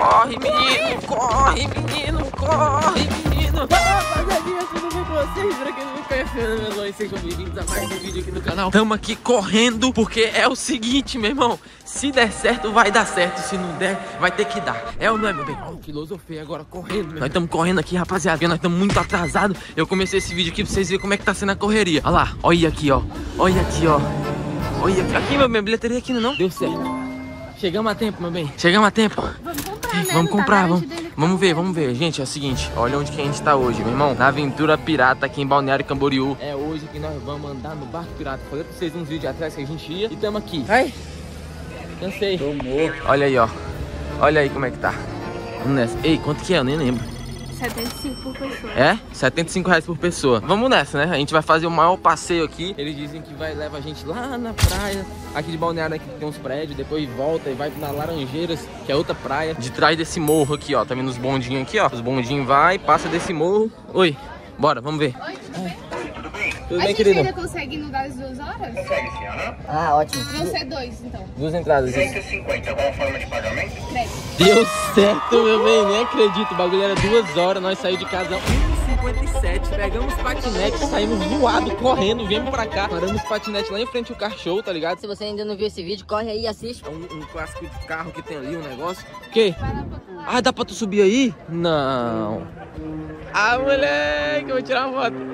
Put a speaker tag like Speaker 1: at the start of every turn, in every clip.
Speaker 1: Corre, menino, corre, menino, corre, menino. Rapaziadinha, tudo bem com vocês? Pra quem não me conhece, meu nome é Luan, sejam bem-vindos a mais um vídeo aqui no canal. Tamo aqui correndo, porque é o seguinte, meu irmão. Se der certo, vai dar certo. Se não der, vai ter que dar. É ou não é, meu bem? Ó, filosofia agora correndo, meu. Nós estamos correndo aqui, rapaziada. Nós estamos muito atrasados. Eu comecei esse vídeo aqui pra vocês verem como é que tá sendo a correria. Olha lá, olha aqui, ó. Olha aqui, ó. Olha aqui. Aqui, meu bem, bilheteria aqui não deu certo. Chegamos a tempo, meu bem. Chegamos a tempo.
Speaker 2: Vamos comprar, né?
Speaker 1: Vamos comprar,
Speaker 2: tá
Speaker 1: vamos ver. Gente, é o seguinte, olha onde que a gente tá hoje, meu irmão. Na Aventura Pirata aqui em Balneário Camboriú. É hoje que nós vamos andar no barco pirata. Falei pra vocês uns vídeos atrás que a gente ia e tamo aqui. Ai, cansei. Tô morto. Olha aí, ó. Olha aí como é que tá. Vamos nessa. Ei, quanto que é? Eu nem lembro.
Speaker 2: 75 por pessoa.
Speaker 1: É? R$75 por pessoa. Vamos nessa, né? A gente vai fazer o maior passeio aqui. Eles dizem que vai levar a gente lá na praia. Aqui de Balneário, aqui tem uns prédios. Depois volta e vai na Laranjeiras, que é outra praia. De trás desse morro aqui, ó. Tá vendo os bondinhos aqui, ó. Os bondinhos vai, passa desse morro. Oi, bora, vamos ver.
Speaker 2: Oi, tudo bem?
Speaker 1: Tudo
Speaker 2: A
Speaker 1: bem,
Speaker 2: gente
Speaker 1: querido?
Speaker 2: ainda consegue inundar as 2 horas?
Speaker 3: Consegue sim, aham.
Speaker 4: Ah, ótimo.
Speaker 2: Vão ser 2, então.
Speaker 1: Duas entradas.
Speaker 3: 150, qual a forma de pagamento?
Speaker 2: Crédito.
Speaker 1: Deu certo, meu bem. Nem acredito. O bagulho era 2 horas. Nós saímos de casa 1h57. Pegamos patinete, saímos voado, correndo. Viemos pra cá. Paramos o patinete lá em frente ao car show, tá ligado?
Speaker 4: Se você ainda não viu esse vídeo, corre aí e assiste.
Speaker 1: É um clássico de carro que tem ali, um negócio. O quê?
Speaker 2: Vai lá pra pular.
Speaker 1: Ah, dá pra tu subir aí? Não. Ah, moleque, eu vou tirar uma foto.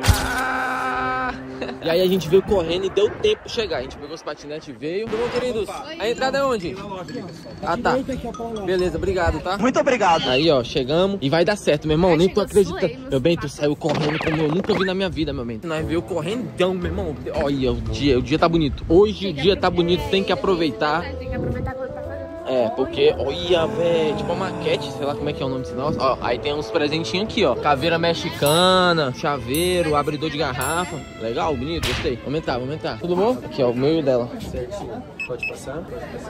Speaker 1: Ah. E aí a gente veio correndo e deu tempo pra chegar. A gente pegou os patinetes e veio. Tudo bom, queridos? A entrada é onde? Ah, tá. Beleza, obrigado, tá?
Speaker 3: Muito obrigado.
Speaker 1: Aí, ó, chegamos e vai dar certo, meu irmão.
Speaker 2: Ai,
Speaker 1: Nem tu
Speaker 2: chegou
Speaker 1: acredita.
Speaker 2: suei,
Speaker 1: Meu bem, tu saiu correndo como eu nunca vi na minha vida, meu bem. Nós veio correndão, meu irmão. Olha, o dia tá bonito. Hoje o dia tá bonito, tem que aproveitar.
Speaker 2: Tem que aproveitar quando tá fazendo.
Speaker 1: É, porque, olha, velho, tipo a maquete, sei lá como é que é o nome desse negócio. Ó, aí tem uns presentinhos aqui, ó. Caveira mexicana, chaveiro, abridor de garrafa. Legal, bonito, gostei. Vamos entrar. Tudo bom? Aqui, ó, o meu e o dela.
Speaker 5: Certinho. Pode passar?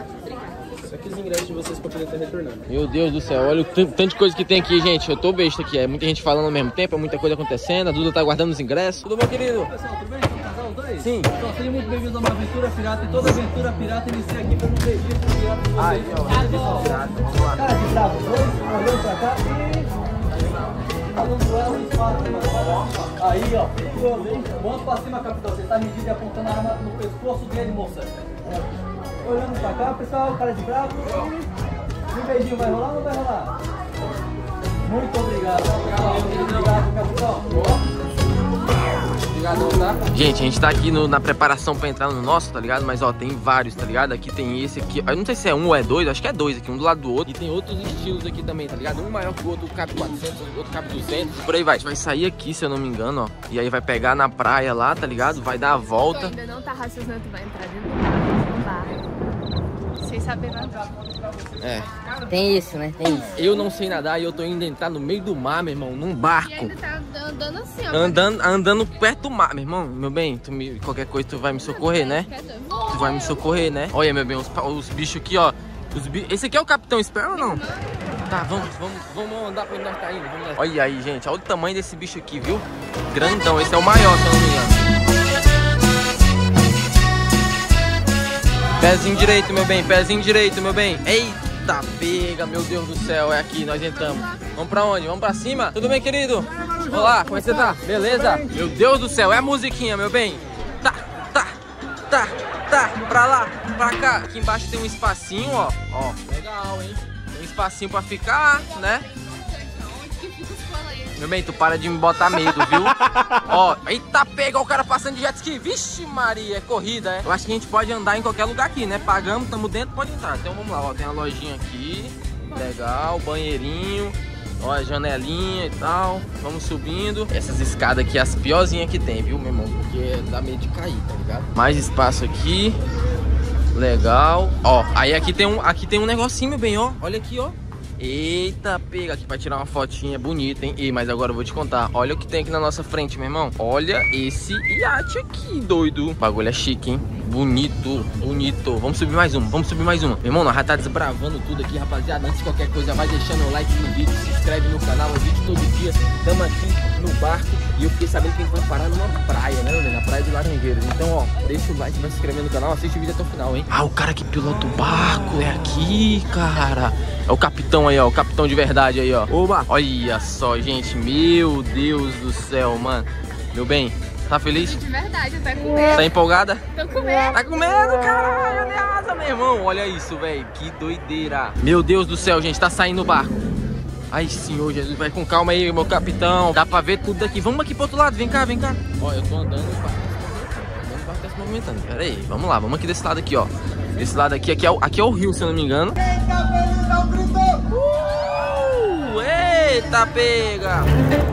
Speaker 5: Só que os ingressos de vocês pra poder estar retornando.
Speaker 1: Meu Deus do céu, olha o tanto de coisa que tem aqui, gente. Eu tô besta aqui, é muita gente falando ao mesmo tempo, é muita coisa acontecendo. A Duda tá guardando os ingressos. Tudo bom, querido?
Speaker 5: Pessoal, tudo bem? São casal os dois?
Speaker 1: Sim.
Speaker 5: Então, sejam muito bem-vindos a uma aventura pirata. E toda aventura pirata inicia aqui por um registro pirata de vocês.
Speaker 1: Aí, ó, vamos lá.
Speaker 5: Cara de bravo, olhando pra cá e... falando ela no espaço, mano. Aí, ó. Mãos pra cima, capitão. Você tá medindo e apontando a arma no pescoço dele, moça. Olhando pra cá, pessoal, cara de bravo. Um beijinho, vai rolar ou não vai rolar? Muito obrigado. Obrigado, capitão.
Speaker 1: Obrigadão, tá? Gente, a gente tá aqui na preparação pra entrar no nosso, tá ligado? Mas, ó, tem vários, tá ligado? Aqui tem esse aqui. Eu não sei se é um ou é dois, acho que é dois aqui, um do lado do outro. E tem outros estilos aqui também, tá ligado? Um maior que o outro, cabe 400, o outro cabe 200. Por aí vai. A gente vai sair aqui, se eu não me engano, ó. E aí vai pegar na praia lá, tá ligado? Vai dar a
Speaker 2: Tu
Speaker 1: volta.
Speaker 2: ainda não tá raciocinando, tu vai entrar dentro do barco. Sem saber nada.
Speaker 1: É.
Speaker 4: Tem isso, né? Tem isso.
Speaker 1: Eu não sei nadar e eu tô indo entrar no meio do mar, meu irmão, num
Speaker 2: E
Speaker 1: barco.
Speaker 2: ainda tá andando assim, ó.
Speaker 1: Andando perto do mar, meu irmão. Meu bem, qualquer coisa tu vai me socorrer, né? Tu vai me socorrer, né? Olha, meu bem, os bichos aqui, ó. Esse aqui é o Capitão Sparrow ou não? Tá, vamos andar pra onde nós tá indo. Vamos nessa. Olha aí, gente. Olha o tamanho desse bicho aqui, viu? Grandão. Esse é o maior, se eu não me engano. Pezinho direito, meu bem. Pezinho direito, meu bem. Eita, pega, meu Deus do céu. É aqui, nós entramos. Vamos pra onde? Vamos pra cima? Tudo bem, querido? Olá, como é que você tá? Beleza? Meu Deus do céu, é a musiquinha, meu bem. Tá. Pra lá, pra cá. Aqui embaixo tem um espacinho, ó. Ó, legal, hein? Tem um espacinho pra ficar, né?
Speaker 2: Onde que fica os coleiros?
Speaker 1: Meu bem, tu para de me botar medo, viu? Ó, eita, pega o cara passando de jet ski. Vixe Maria, é corrida, é? Eu acho que a gente pode andar em qualquer lugar aqui, né? Pagamos, tamo dentro, pode entrar. Então vamos lá, ó, tem a lojinha aqui. Legal, banheirinho. Ó, a janelinha e tal. Vamos subindo. Essas escadas aqui, as piorzinhas que tem, viu, meu irmão? Porque dá medo de cair, tá ligado? Mais espaço aqui. Legal. Ó, aí aqui tem um negocinho, meu bem, ó. Olha aqui, ó. Eita, pega aqui pra tirar uma fotinha bonita, hein? Mas agora eu vou te contar. Olha o que tem aqui na nossa frente, meu irmão. Olha esse iate aqui, doido. O bagulho é chique, hein? Bonito, bonito. Vamos subir mais uma, Meu irmão, nós já tá desbravando tudo aqui, rapaziada. Antes de qualquer coisa, vai deixando o like no vídeo, se inscreve no canal, é vídeo todo dia. Tamo aqui no barco e eu fiquei sabendo que a gente vai parar numa praia, né, na praia de Laranjeiras. Então, ó, deixa o like, vai se inscrever no canal, assiste o vídeo até o final, hein? Ah, o cara que pilota o barco é aqui, cara. É o capitão aí, ó. O capitão de verdade aí, ó. Oba! Olha só, gente. Meu Deus do céu, mano. Meu bem, tá feliz?
Speaker 2: De verdade, tá com medo.
Speaker 1: Tá empolgada?
Speaker 2: Tô com medo.
Speaker 1: Tá com medo, caralho, de asa, meu irmão. Olha isso, velho. Que doideira. Meu Deus do céu, gente. Tá saindo o barco. Ai, Senhor Jesus. Vai com calma aí, meu capitão. Dá pra ver tudo daqui. Vamos aqui pro outro lado. Vem cá, vem cá. Ó, eu tô andando. O barco tá se movimentando. Pera aí. Vamos lá. Vamos aqui desse lado aqui, ó. Desse lado aqui. Aqui é o rio, se eu não me engano. Eita, pega.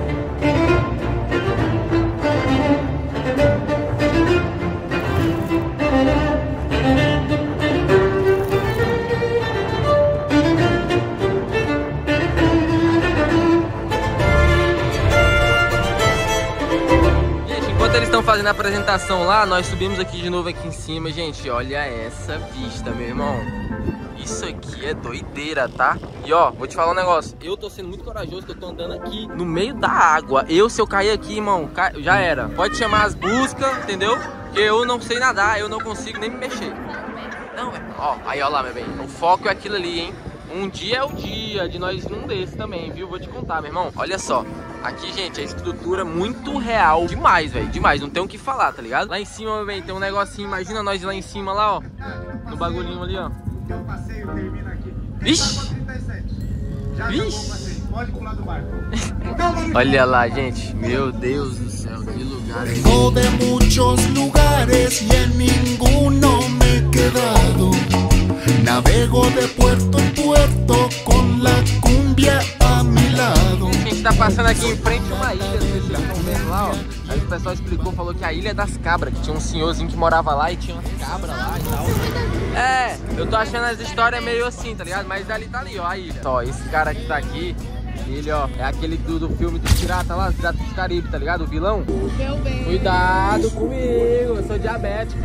Speaker 1: Enquanto eles estão fazendo a apresentação lá, nós subimos aqui de novo aqui em cima, gente. Olha essa vista, meu irmão. Isso aqui é doideira, tá? E ó, vou te falar um negócio. Eu tô sendo muito corajoso que eu tô andando aqui no meio da água. Se eu cair aqui, irmão, já era. Pode chamar as buscas, entendeu? Porque eu não sei nadar, eu não consigo nem me mexer. Não, ó, aí ó lá, meu bem. O foco é aquilo ali, hein? Um dia é o dia de nós num desse também, viu? Vou te contar, meu irmão. Olha só. Aqui, gente, a estrutura muito real. Demais, velho. Demais. Não tem o que falar, tá ligado? Lá em cima, meu bem, tem um negocinho. Imagina nós lá em cima, lá, ó. No bagulhinho ali, ó.
Speaker 6: O passeio termina aqui.
Speaker 1: Vixe!
Speaker 6: Já
Speaker 1: Vixe!
Speaker 6: pode pular do barco.
Speaker 1: Olha lá, gente. Meu Deus do céu, que lugar.
Speaker 7: Vengo de muchos lugares y en ninguno me he quedado. Navego de puerto en puerto con la cumbia a mi lado.
Speaker 1: A gente tá passando aqui em frente a uma ilha, não sei se vocês estão vendo lá, ó. Aí o pessoal explicou, falou que a Ilha das Cabras, que tinha um senhorzinho que morava lá e tinha umas cabras lá e tal. É, eu tô achando as histórias meio assim, tá ligado? Mas ali tá ali, ó, a ilha. Ó, esse cara que tá aqui, ele, ó, é aquele do filme dos piratas lá, Piratas do Caribe, tá ligado? O vilão.
Speaker 2: Meu bem.
Speaker 1: Cuidado comigo, eu sou diabético.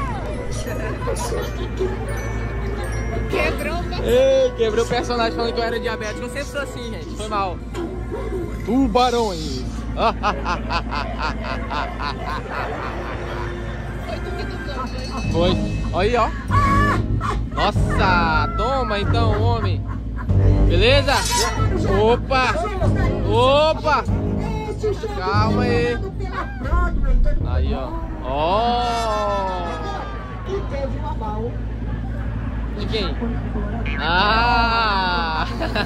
Speaker 2: Quebrou o personagem.
Speaker 1: Ei, quebrei o personagem falando que eu era diabético. Eu sempre sou assim, gente. Foi mal. Tubarões.
Speaker 2: Foi tu que dublou, foi?
Speaker 1: Foi. Olha aí, ó. Nossa, toma então, homem. Beleza? Opa. Opa. Calma aí. Aí, ó. Ó. De quem? Ah!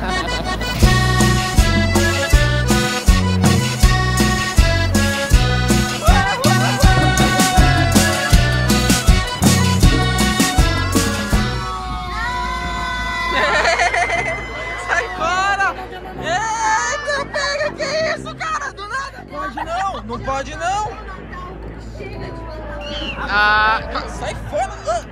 Speaker 1: Sai fora! Eita, pega! Que isso, cara? Do nada! Pode não! Não pode não! Ah, sai fora!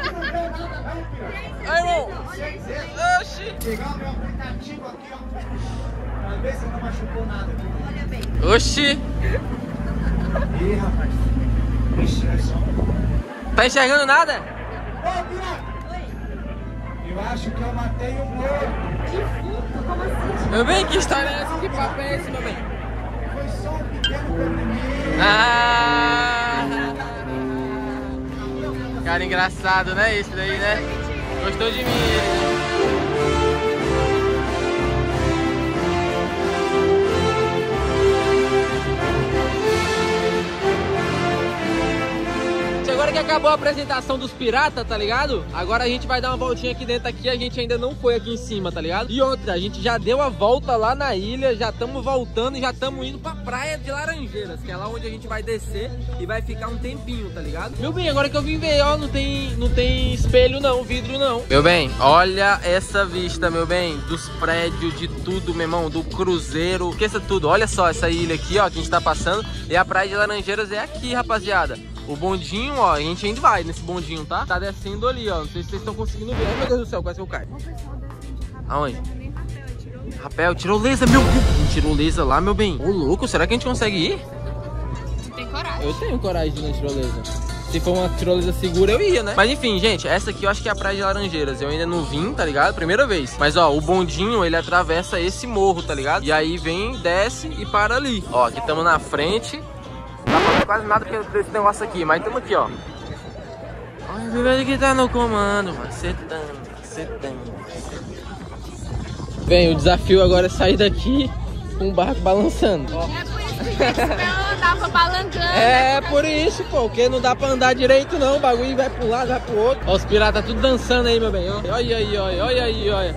Speaker 1: Ai, irmão! Oxi!
Speaker 6: Pegar o meu aplicativo aqui, ó. Pra ver se não machucou nada.
Speaker 1: Oxi!
Speaker 6: Ih, rapaz. Ixi, é só.
Speaker 1: Tá enxergando nada?
Speaker 6: Ô, Pira! Eu acho que eu matei um morto.
Speaker 1: Meu bem, que história é essa? Que papo é esse, meu bem?
Speaker 6: Foi só um pequeno probleminha.
Speaker 1: Ah! Cara engraçado, né? Esse daí, né? Gostou de mim, ele, né? Agora que acabou a apresentação dos piratas, tá ligado? Agora a gente vai dar uma voltinha aqui dentro aqui. A gente ainda não foi aqui em cima, tá ligado? E outra, a gente já deu a volta lá na ilha. Já estamos voltando e já estamos indo pra praia de Laranjeiras, que é lá onde a gente vai descer e vai ficar um tempinho, tá ligado? Meu bem, agora que eu vim ver, ó, não tem espelho não, vidro não. Meu bem, olha essa vista, meu bem, dos prédios, de tudo, meu irmão, do cruzeiro. Esqueça tudo, olha só essa ilha aqui, ó, que a gente tá passando. E a praia de Laranjeiras é aqui, rapaziada. O bondinho, ó, a gente ainda vai nesse bondinho, tá? Tá descendo ali, ó. Não sei se vocês estão conseguindo ver. Ai, meu Deus do céu, quase que eu caio.
Speaker 2: O pessoal descende rapel.
Speaker 1: Aonde?
Speaker 2: Nem rapel, tirou.
Speaker 1: Rapel, tirolesa, meu Deus. Tirolesa lá, meu bem. Ô, louco, será que a gente consegue ir?
Speaker 2: Tu tem coragem.
Speaker 1: Eu tenho coragem de ir na tirolesa. Se for uma tirolesa segura, eu ia, né? Mas enfim, gente, essa aqui eu acho que é a praia de Laranjeiras. Eu ainda não vim, tá ligado? Primeira vez. Mas, ó, o bondinho, ele atravessa esse morro, tá ligado? E aí vem, desce e para ali. Ó, aqui estamos na frente. Não dá pra ver quase nada desse negócio aqui, mas estamos aqui, ó. Olha o bebê que tá no comando, macetando, macetando. Bem, o desafio agora é sair daqui com o barco balançando.
Speaker 2: É por isso que tem que andar pra balangando.
Speaker 1: É por isso, pô, porque não dá pra andar direito não, o bagulho vai pra um lado, vai pro outro. Ó, os piratas tudo dançando aí, meu bem, ó. Olha aí, olha aí, olha.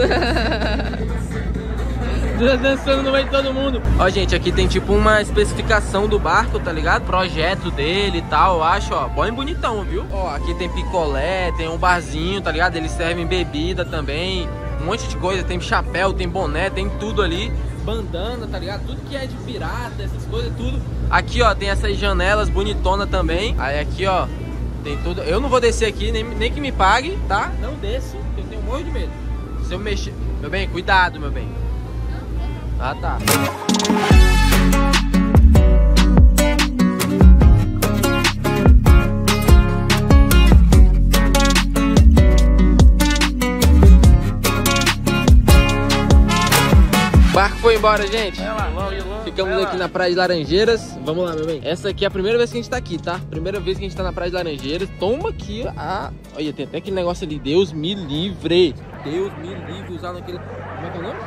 Speaker 1: Dançando no meio de todo mundo. Ó, gente, aqui tem tipo uma especificação do barco, tá ligado? Projeto dele e tal, eu acho, ó, bom e bonitão, viu? Ó, aqui tem picolé, tem um barzinho, tá ligado? Eles servem bebida também, um monte de coisa, tem chapéu, tem boné, tem tudo ali. Bandana, tá ligado? Tudo que é de pirata, essas coisas, tudo. Aqui, ó, tem essas janelas bonitonas também. Aí aqui, ó, tem tudo. Eu não vou descer aqui, nem que me pague, tá? Não desço, eu tenho um monte de medo. Se eu mexer... Meu bem, cuidado, meu bem. Ah, tá. O barco foi embora, gente. Ficamos aqui na Praia de Laranjeiras. Vamos lá, meu bem. Essa aqui é a primeira vez que a gente tá aqui, tá? Primeira vez que a gente tá na Praia de Laranjeiras. Toma aqui a... Olha, tem até aquele negócio ali. Deus me livre. Deus me livre usar naquele... Como é que é o nome?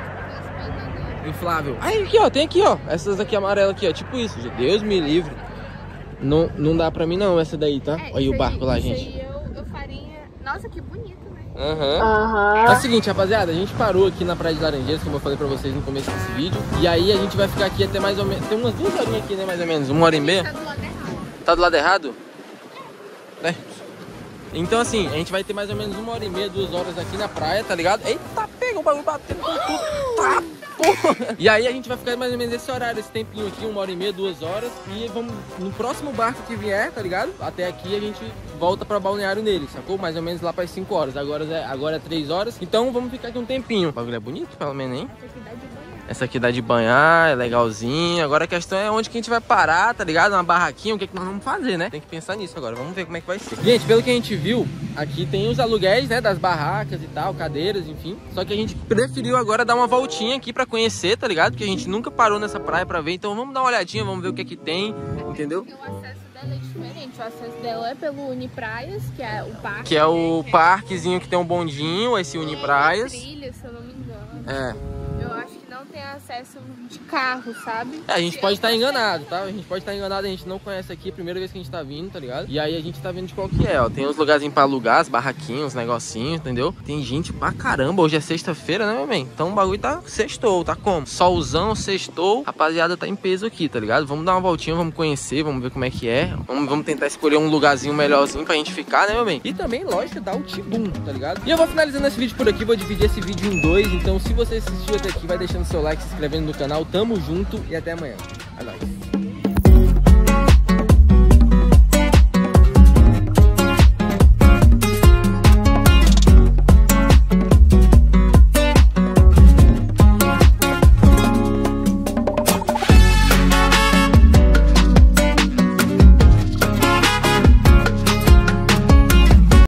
Speaker 1: Inflável. Aí, aqui, ó. Tem aqui, ó. Essas aqui amarelas aqui, ó. Tipo isso. Deus me livre. Não dá pra mim, não, essa daí, tá? Olha o barco lá, gente.
Speaker 2: Isso aí eu faria... Nossa, que bonito, né?
Speaker 1: É o seguinte, rapaziada, a gente parou aqui na Praia de Laranjeiras, como eu falei pra vocês no começo desse vídeo. E aí a gente vai ficar aqui até mais ou menos... Tem umas 2 horinhas aqui, né, mais ou menos, 1h30.
Speaker 2: Tá do lado errado.
Speaker 1: Tá do lado errado? É. Então assim, a gente vai ter mais ou menos 1h30, 2 horas aqui na praia, tá ligado? Eita, pega o bagulho batendo com tudo. Tá, porra. E aí a gente vai ficar mais ou menos esse horário, esse tempinho aqui, 1h30, 2 horas. E vamos no próximo barco que vier, tá ligado? Até aqui a gente volta pra Balneário nele, sacou? Mais ou menos lá para 5 horas. Agora é 3 horas. Então vamos ficar aqui um tempinho. O bagulho é bonito, pelo menos, hein? Essa aqui dá de banhar, é legalzinho. Agora a questão é onde que a gente vai parar, tá ligado? Uma barraquinha, o que nós vamos fazer, né? Tem que pensar nisso agora, vamos ver como é que vai ser. Gente, pelo que a gente viu, aqui tem os aluguéis, né? Das barracas e tal, cadeiras, enfim. Só que a gente preferiu agora dar uma voltinha aqui pra conhecer, tá ligado? Porque a gente nunca parou nessa praia pra ver. Então vamos dar uma olhadinha, vamos ver o que é que tem, entendeu?
Speaker 2: O acesso dela é diferente. O acesso dela é pelo Unipraias, que é o parque.
Speaker 1: Que é o parquezinho que tem um bondinho, esse Unipraias.
Speaker 2: Trilha, se eu não me engano.
Speaker 1: É.
Speaker 2: Eu acho que não tem acesso de carro, sabe?
Speaker 1: É, a gente pode estar enganado, tá? A gente pode estar enganado, a gente não conhece aqui, primeira vez que a gente tá vindo, tá ligado? E aí a gente tá vendo de qual que é, ó. Tem uns lugarzinhos pra alugar, as barraquinhas, os negocinhos, entendeu? Tem gente pra caramba, hoje é sexta-feira, né, meu bem? Então o bagulho tá sextou, tá como? Solzão, sextou, rapaziada tá em peso aqui, tá ligado? Vamos dar uma voltinha, vamos conhecer, vamos ver como é que é. Vamos tentar escolher um lugarzinho melhorzinho pra gente ficar, né, meu bem? E também, lógico, dar o tibum, tá ligado? E eu vou finalizando esse vídeo por aqui, vou dividir esse vídeo em 2, então se você assistiu até aqui, vai deixando seu like, se inscrevendo no canal, tamo junto e até amanhã. É nóis.